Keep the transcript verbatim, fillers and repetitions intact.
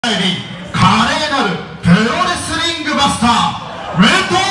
華麗なるプロレスリングマスター武藤